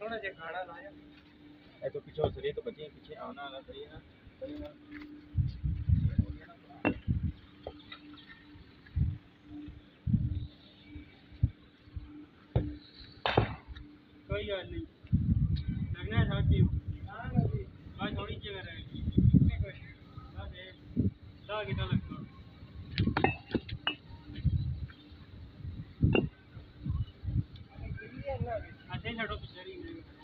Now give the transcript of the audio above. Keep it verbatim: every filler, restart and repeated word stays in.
थोड़ा जे खाड़ा लाया ए तो पीछे सरिए तो बचे पीछे आना आना सही ना सही ना कोई बात नहीं लगना है साथ ही बस थोड़ी जगह रहेगी बस एक दा कितना लगता है ऐसे ही छड़ो पिछड़ी